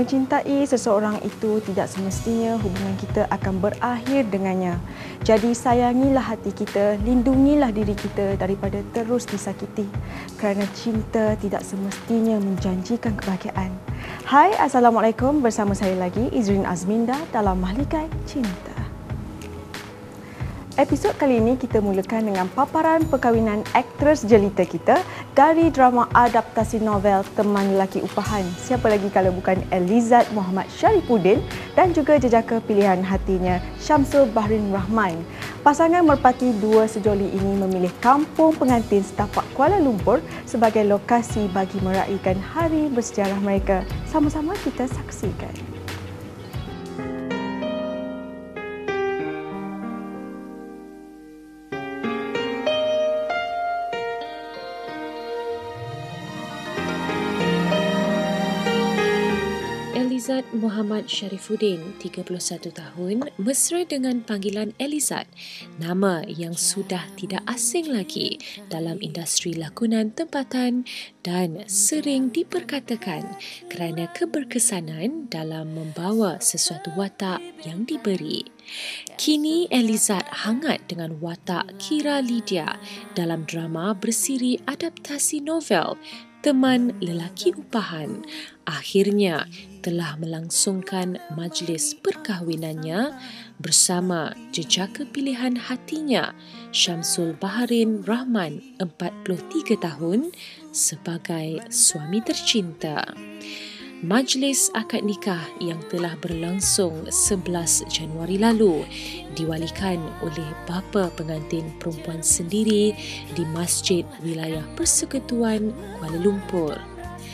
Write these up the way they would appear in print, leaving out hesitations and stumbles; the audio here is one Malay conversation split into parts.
Mencintai seseorang itu tidak semestinya hubungan kita akan berakhir dengannya. Jadi sayangilah hati kita, lindungilah diri kita daripada terus disakiti. Kerana cinta tidak semestinya menjanjikan kebahagiaan. Hai, Assalamualaikum. Bersama saya lagi, Izrin Azminda dalam Mahligai Cinta. Episod kali ini kita mulakan dengan paparan perkahwinan aktris jelita kita dari drama adaptasi novel Teman Lelaki Upahan. Siapa lagi kalau bukan Elizad Muhammad Syarifuddin dan juga jejaka pilihan hatinya Syamsul Bahrin Rahman. Pasangan merpati dua sejoli ini memilih kampung pengantin setapak Kuala Lumpur sebagai lokasi bagi meraihkan hari bersejarah mereka. Sama-sama kita saksikan. Elizad Muhammad Syarifuddin, 31 tahun, mesra dengan panggilan Elizad, nama yang sudah tidak asing lagi dalam industri lakonan tempatan dan sering diperkatakan kerana keberkesanan dalam membawa sesuatu watak yang diberi. Kini Elizad hangat dengan watak Kira Lydia dalam drama bersiri adaptasi novel Teman Lelaki Upahan. Akhirnya telah melangsungkan majlis perkahwinannya bersama jejaka pilihan hatinya Syamsul Bahrin Rahman, 43 tahun, sebagai suami tercinta. Majlis akad nikah yang telah berlangsung 11 Januari lalu diwalikan oleh bapa pengantin perempuan sendiri di Masjid Wilayah Persekutuan Kuala Lumpur.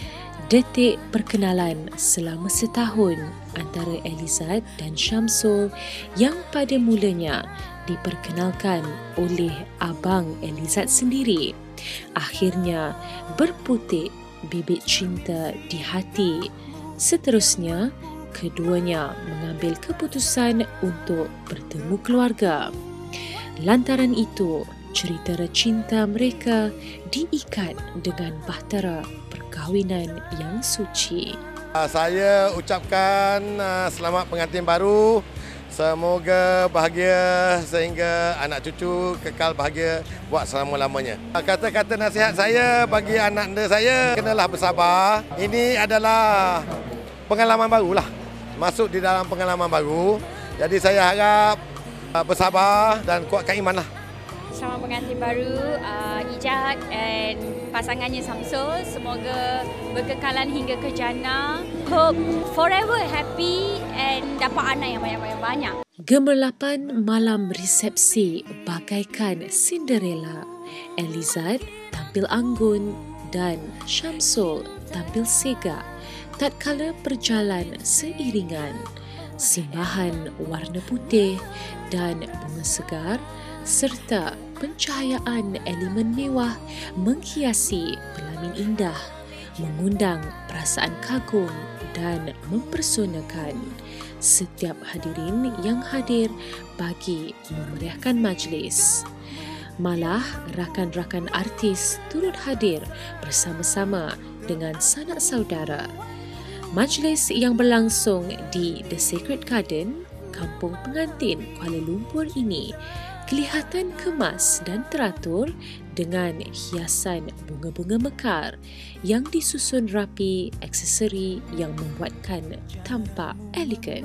Detik perkenalan selama setahun antara Elizad dan Syamsul yang pada mulanya diperkenalkan oleh abang Elizad sendiri, akhirnya berputik bibit cinta di hati. Seterusnya, keduanya mengambil keputusan untuk bertemu keluarga. Lantaran itu, cerita cinta mereka diikat dengan bahtera perkahwinan yang suci. Saya ucapkan selamat pengantin baru. Semoga bahagia sehingga anak cucu kekal bahagia buat selama-lamanya. Kata-kata nasihat saya bagi anak anda saya, kenalah bersabar. Ini adalah pengalaman barulah. Masuk di dalam pengalaman baru. Jadi saya harap bersabar dan kuatkan imanlah. Selamat pengantin baru Ijat dan pasangannya Syamsul. Semoga berkekalan hingga ke jannah. Hope forever happy and dapat anak yang banyak-banyak. Gemerlapan malam resepsi bagaikan Cinderella. Elizad tampil anggun dan Syamsul tampil sega tatkala berjalan seiringan. Simbahan warna putih dan bunga segar serta pencahayaan elemen mewah menghiasi pelamin indah, mengundang perasaan kagum dan mempersonakan setiap hadirin yang hadir bagi memeriahkan majlis. Malah rakan-rakan artis turut hadir bersama-sama dengan sanak saudara. Majlis yang berlangsung di The Sacred Garden, kampung pengantin Kuala Lumpur ini kelihatan kemas dan teratur dengan hiasan bunga-bunga mekar yang disusun rapi, aksesori yang membuatkan tampak elegan.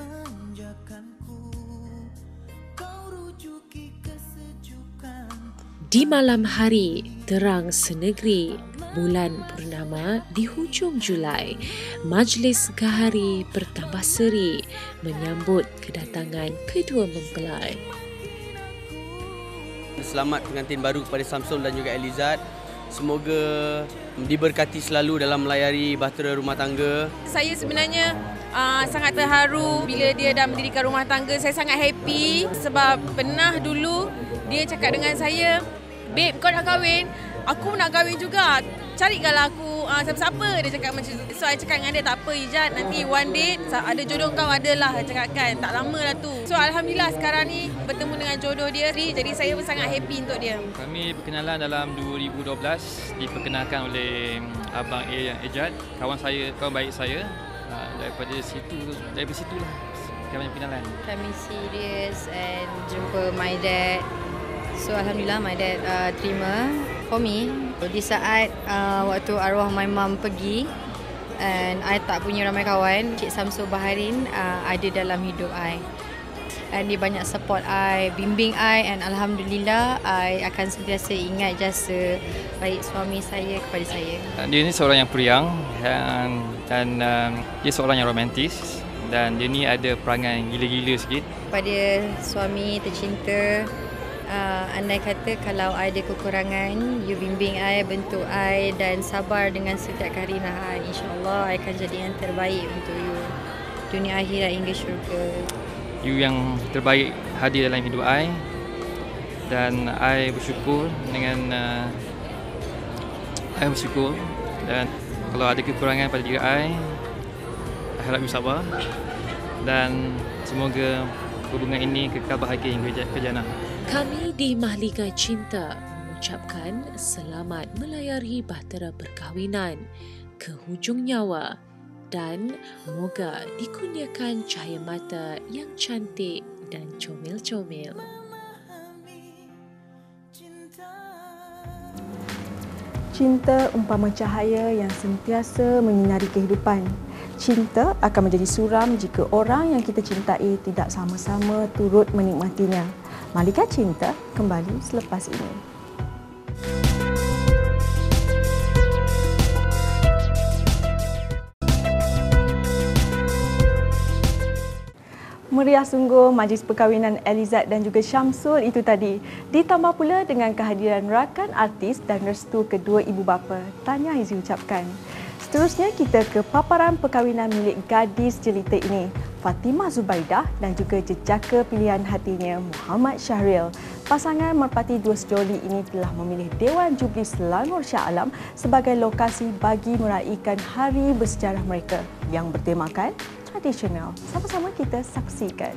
Di malam hari terang senegeri bulan purnama di hujung Julai, majlis gahari bertambah seri menyambut kedatangan kedua mempelai. Selamat pengantin baru kepada Syamsul dan juga Elizad. Semoga diberkati selalu dalam melayari bahtera rumah tangga. Saya sebenarnya sangat terharu bila dia dah mendirikan rumah tangga. Saya sangat happy sebab pernah dulu dia cakap dengan saya, "Babe, kau nak kahwin? Aku nak kahwin juga. Carikanlah aku siapa-siapa." Dia cakap macam tu. So, saya cakap dengan dia, "Tak apa Ijat, nanti one day ada jodoh kau adalah." Dia cakap kan, tak lama lah tu. So, Alhamdulillah sekarang ni bertemu dengan jodoh dia. Jadi saya pun sangat happy untuk dia. Kami berkenalan dalam 2012, diperkenalkan oleh Abang Ijat, kawan baik saya. Daripada situlah kami perkenalan. Kami serius and jumpa my dad. So alhamdulillah my dad terima. For me, di saat waktu arwah my mum pergi and I tak punya ramai kawan, Cik Samsul Baharin ada dalam hidup I. And dia banyak support I, bimbing I, and alhamdulillah I akan sentiasa ingat jasa baik suami saya kepada saya. Dia ni seorang yang periang dan dia seorang yang romantis dan dia ni ada perangai gila-gila sikit. Pada suami tercinta, andai kata kalau I ada kekurangan, you bimbing I, bentuk I dan sabar dengan setiap karinah I. InsyaAllah I akan jadi yang terbaik untuk you. Dunia akhirat hingga syurga. You yang terbaik hadir dalam hidup I dan I bersyukur dan kalau ada kekurangan pada diri I harap you sabar dan semoga hubungan ini kekal bahagia hingga ke jannah. Kami di Mahligai Cinta mengucapkan selamat melayari bahtera perkahwinan ke hujung nyawa dan moga dikurniakan cahaya mata yang cantik dan comel-comel. Cinta umpama cahaya yang sentiasa menyinari kehidupan. Cinta akan menjadi suram jika orang yang kita cintai tidak sama-sama turut menikmatinya. Mahligai Cinta kembali selepas ini. Meriah sungguh majlis perkahwinan Elizad dan juga Syamsul itu tadi. Ditambah pula dengan kehadiran rakan artis dan restu kedua ibu bapa. Tahniah Izzy ucapkan. Seterusnya kita ke paparan perkahwinan milik gadis jelita ini, Fatimah Zubaidah dan juga jejaka pilihan hatinya Muhammad Syahril. Pasangan merpati dua sejoli ini telah memilih Dewan Jubli Selangor Shah Alam sebagai lokasi bagi meraihkan hari bersejarah mereka yang bertemakan tradisional. Sama-sama kita saksikan.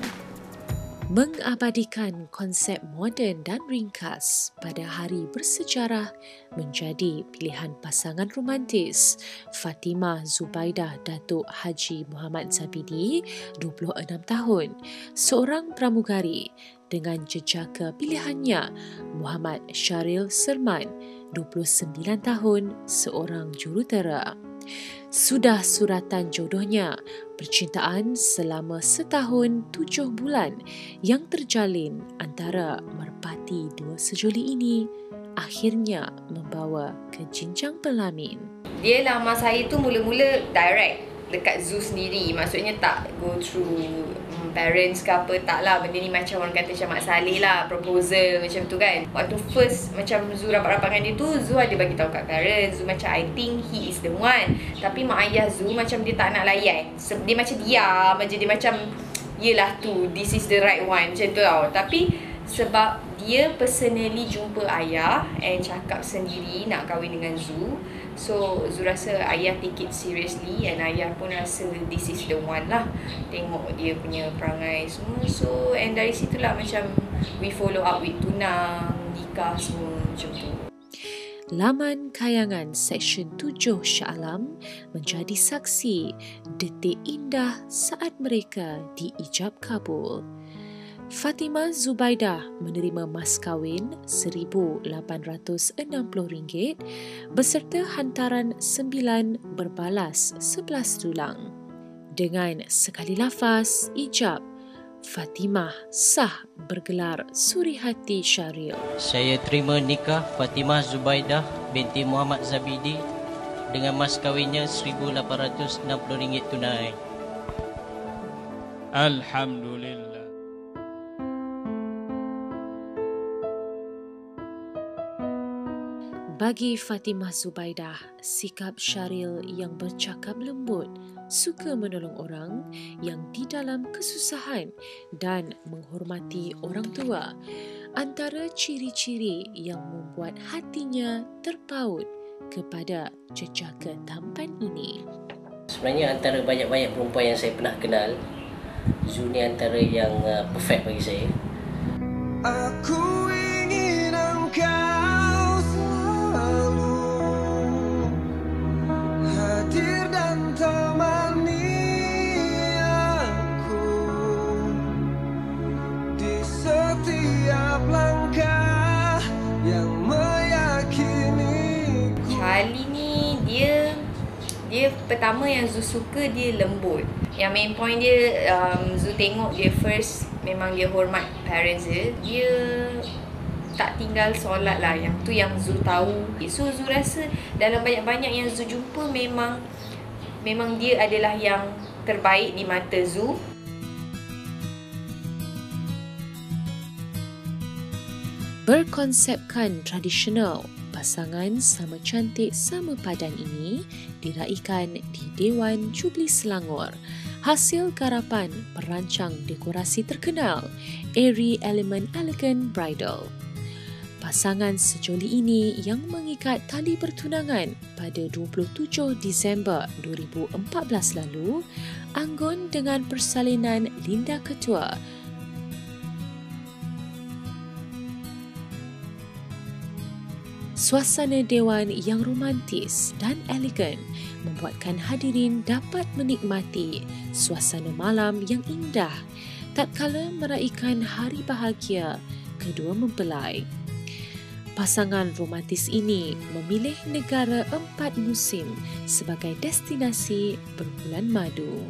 Mengabadikan konsep moden dan ringkas pada hari bersejarah menjadi pilihan pasangan romantis Fatimah Zubaidah Datuk Haji Muhammad Zabidi, 26 tahun, seorang pramugari, dengan jejaka pilihannya Muhammad Syahril Serman, 29 tahun, seorang jurutera. Sudah suratan jodohnya, percintaan selama setahun 7 bulan yang terjalin antara merpati dua sejoli ini akhirnya membawa ke jenjang pelamin. Dia lamar saya tu mula-mula direct dekat zoo sendiri. Maksudnya tak go through parents ke apa, tak lah. Benda ni macam orang kata macam Mak Saleh lah, proposal macam tu kan. Waktu first macam Zu rapat-rapat dengan dia tu, Zu ada bagi tahu kat parents, Zu macam I think he is the one. Tapi mak ayah Zu macam dia tak nak layan. Dia macam diam aja, dia macam yelah tu, this is the right one, macam tu tau. Tapi sebab dia personally jumpa ayah and cakap sendiri nak kahwin dengan Zu, so Zu rasa ayah take it seriously and ayah pun rasa this is the one lah. Tengok dia punya perangai semua, so and dari situlah macam we follow up with tunang, nikah semua macam tu. Laman Kayangan Seksyen 7 Shah Alam menjadi saksi detik indah saat mereka diijab kabul. Fatimah Zubaidah menerima mas kahwin RM1,860 beserta hantaran 9 berbalas 11 tulang. Dengan sekali lafaz ijab, Fatimah sah bergelar Surihati Syahril. Saya terima nikah Fatimah Zubaidah binti Muhammad Zabidi dengan mas kahwinnya RM1,860 tunai. Alhamdulillah. Bagi Fatimah Zubaidah, sikap Syahril yang bercakap lembut, suka menolong orang yang di dalam kesusahan dan menghormati orang tua antara ciri-ciri yang membuat hatinya terpaut kepada jejaka tampan ini. Sebenarnya antara banyak-banyak perempuan yang saya pernah kenal, Zu ni antara yang perfect bagi saya. Aku ingin engkau selalu hadir dan temani pertama yang Zu suka dia lembut. Yang main point dia, Zu tengok dia first memang dia hormat parents dia. Dia tak tinggal solat lah. Yang tu yang Zu tahu. So Zu rasa dalam banyak-banyak yang Zu jumpa memang dia adalah yang terbaik di mata Zu. Berkonsepkan tradisional, pasangan sama cantik sama padan ini diraikan di Dewan Jubli Selangor. Hasil garapan perancang dekorasi terkenal, Airy Element Elegant Bridal. Pasangan sejoli ini yang mengikat tali bertunangan pada 27 Disember 2014 lalu, anggun dengan persalinan Linda Ketua. Suasana dewan yang romantis dan elegan membuatkan hadirin dapat menikmati suasana malam yang indah tatkala meraikan hari bahagia kedua mempelai. Pasangan romantis ini memilih negara 4 musim sebagai destinasi berbulan madu.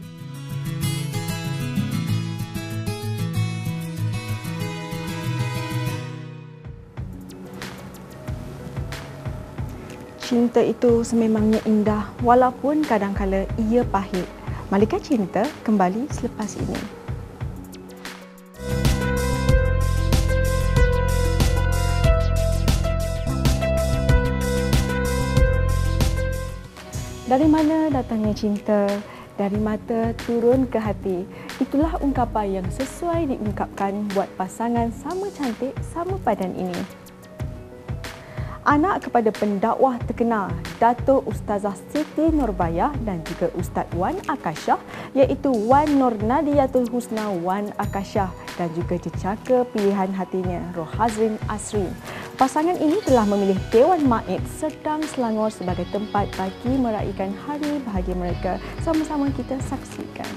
Cinta itu sememangnya indah walaupun kadangkala ia pahit. Malika Cinta kembali selepas ini. Dari mana datangnya cinta? Dari mata turun ke hati. Itulah ungkapan yang sesuai diungkapkan buat pasangan sama cantik sama padan ini. Anak kepada pendakwah terkenal Dato' Ustazah Siti Nurbayah dan juga Ustaz Wan Akashah, iaitu Wan Nur Nadiyatul Husna Wan Akashah dan juga jejaka pilihan hatinya Rohazrin Asri. Pasangan ini telah memilih Dewan Maid Serdang Selangor sebagai tempat bagi meraikan hari bahagia mereka. Sama-sama kita saksikan.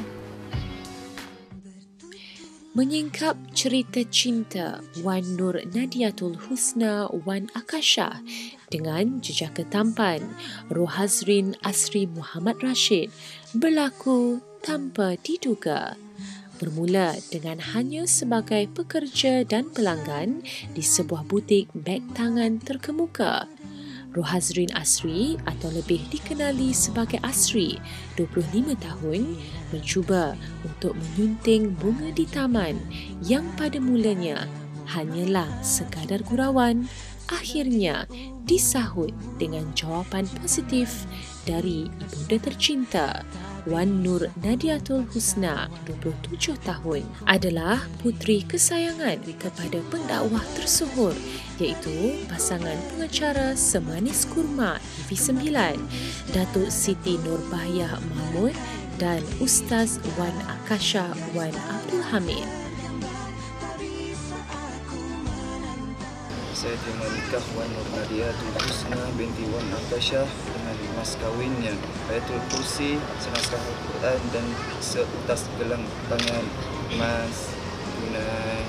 Menyingkap cerita cinta Wan Nur Nadiyatul Husna Wan Akashah dengan jejaka tampan Rohazrin Asri Muhammad Rashid berlaku tanpa diduga. Bermula dengan hanya sebagai pekerja dan pelanggan di sebuah butik beg tangan terkemuka. Rohazrin Asri atau lebih dikenali sebagai Asri, 25 tahun, mencuba untuk menyunting bunga di taman yang pada mulanya hanyalah sekadar gurauan, akhirnya disahut dengan jawapan positif dari ibunda tercinta. Wan Nur Nadiyatul Husna, 27 tahun, adalah puteri kesayangan kepada pendakwah tersohor iaitu pasangan pengacara Semanis Kurma TV9, Datuk Siti Nurbayah Mahmud dan Ustaz Wan Akashah Wan Abdul Hamid. Saya terima nikah Wan Nur Nadiyatul Husna binti Wan Akashah dengan mas kawinnya Ayatul Kursi, senaskah Al-Quran dan seutas gelang tangan emas tunai.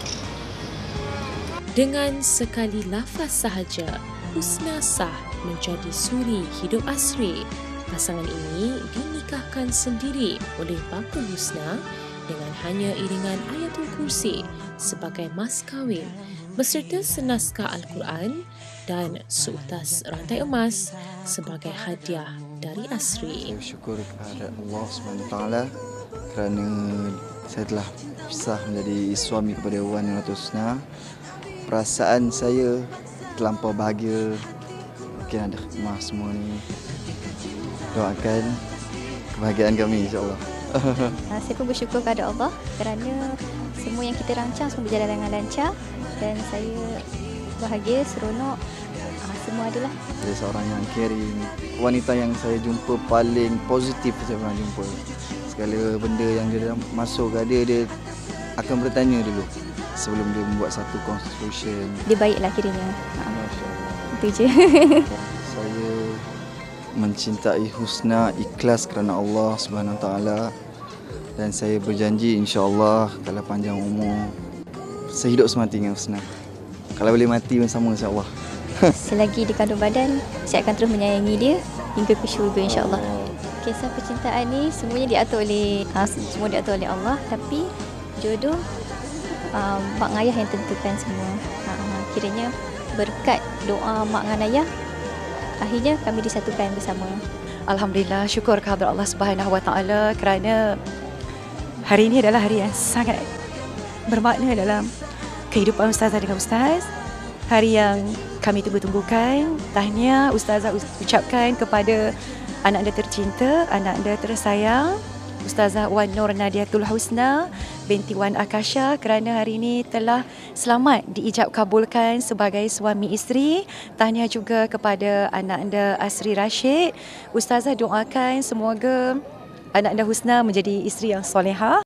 Dengan sekali lafaz sahaja, Husna sah menjadi suri hidup Asri. Pasangan ini dinikahkan sendiri oleh bapa Husna dengan hanya iringan Ayatul Kursi sebagai mas kahwin beserta senaskah Al-Quran dan seutas rantai emas sebagai hadiah dari Asri. Saya bersyukur kepada Allah SWT kerana saya telah pisah menjadi suami kepada Wan Nadiyatul Husna. Perasaan saya terlampau bahagia. Mungkin ada khidmah semua ni. Doakan kebahagiaan kami insya-Allah. Saya pun bersyukur kepada Allah kerana semua yang kita rancang semua berjalan dengan lancar dan saya bahagia, seronok, semua adalah. Dia seorang yang caring, wanita yang saya jumpa paling positif saya pernah jumpa. Segala benda yang dia masuk ke dia akan bertanya dulu sebelum dia membuat satu construction. Dia baiklah kiranya. Itu je. Saya mencintai Husna ikhlas kerana Allah Subhanahu Wa Taala dan saya berjanji insya-Allah kalau panjang umur sehidup semati dengan Husna. Kalau boleh mati pun sama insya-Allah. Selagi di kandung badan, saya akan terus menyayangi dia hingga ke syurga insya-Allah. Kisah percintaan ni semuanya diatur oleh Allah, tapi jodoh mak ayah yang tentukan semua. Kiranya berkat doa mak dengan ayah, akhirnya kami disatukan bersama. Alhamdulillah, syukur kehadrat Allah Subhanahu Wa Taala kerana hari ini adalah hari yang sangat bermakna dalam kehidupan ustazah dengan ustaz. Hari yang kami tunggu-tunggukan. Tahniah ustazah ucapkan kepada anak anda tercinta, anak anda tersayang, Ustazah Wan Nur Nadiatul Husna binti Wan Akasha, kerana hari ini telah selamat diijab kabulkan sebagai suami isteri. Tahniah juga kepada anak anda Asri Rashid. Ustazah doakan semoga anak anda Husna menjadi isteri yang solehah.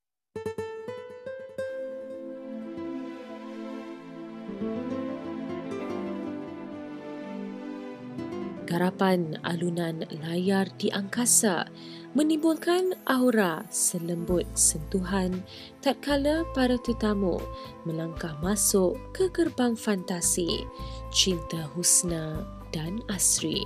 Garapan alunan layar di angkasa menimbulkan aura selembut sentuhan tatkala para tetamu melangkah masuk ke gerbang fantasi cinta Husna dan Asri.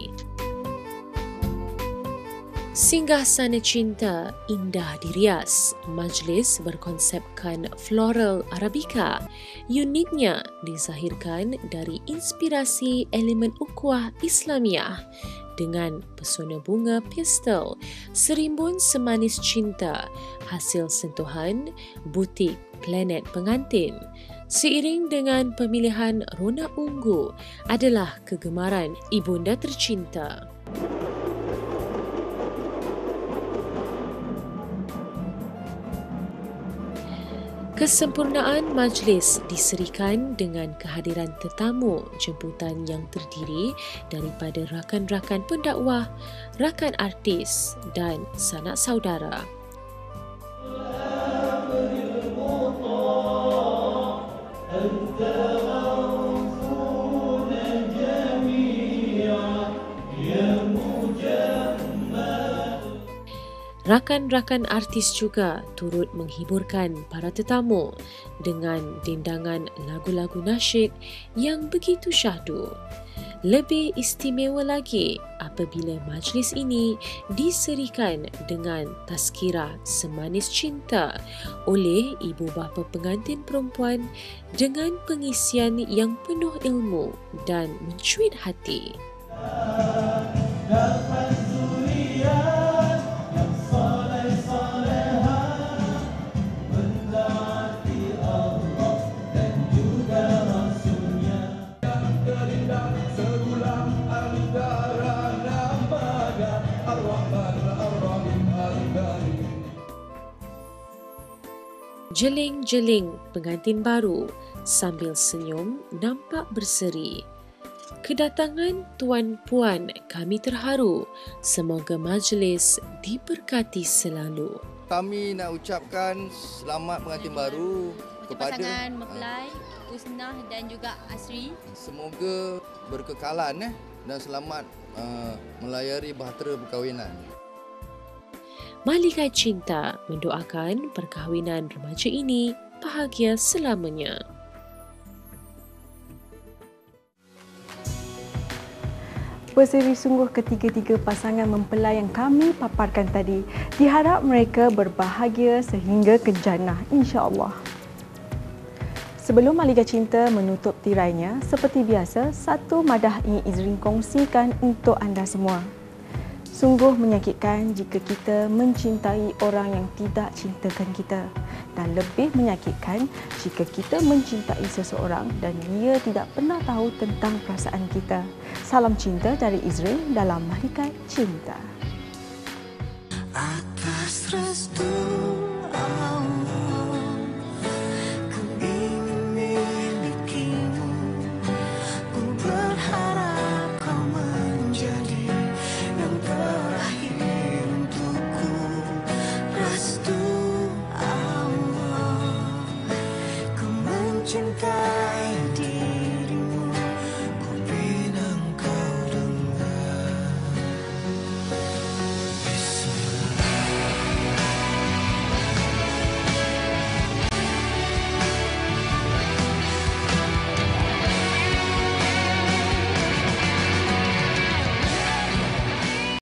Singgahsana cinta indah dirias, majlis berkonsepkan floral arabica. Uniknya dizahirkan dari inspirasi elemen ukhuwah Islamiah dengan pesona bunga pastel, serimbun semanis cinta, hasil sentuhan butik planet pengantin. Seiring dengan pemilihan rona ungu adalah kegemaran ibunda tercinta. Kesempurnaan majlis diserikan dengan kehadiran tetamu jemputan yang terdiri daripada rakan-rakan pendakwah, rakan artis dan sanak saudara. Rakan-rakan artis juga turut menghiburkan para tetamu dengan dendangan lagu-lagu nasyid yang begitu syahdu. Lebih istimewa lagi apabila majlis ini diserikan dengan tazkirah semanis cinta oleh ibu bapa pengantin perempuan dengan pengisian yang penuh ilmu dan mencuit hati. Jeling-jeling pengantin baru sambil senyum nampak berseri. Kedatangan tuan-puan kami terharu. Semoga majlis diberkati selalu. Kami nak ucapkan selamat pengantin baru kepada pasangan mempelai Husna dan juga Asri. Semoga berkekalan dan selamat melayari bahtera perkahwinan. Malaikat Cinta mendoakan perkahwinan remaja ini bahagia selamanya. Berseri sungguh ketiga-tiga pasangan mempelai yang kami paparkan tadi. Diharap mereka berbahagia sehingga ke jannah, insya-Allah. Sebelum Malaikat Cinta menutup tirainya, seperti biasa, satu madah ingin Izrin kongsikan untuk anda semua. Sungguh menyakitkan jika kita mencintai orang yang tidak cintakan kita, dan lebih menyakitkan jika kita mencintai seseorang dan dia tidak pernah tahu tentang perasaan kita. Salam cinta dari Izrin dalam Malaikat Cinta. Atas restu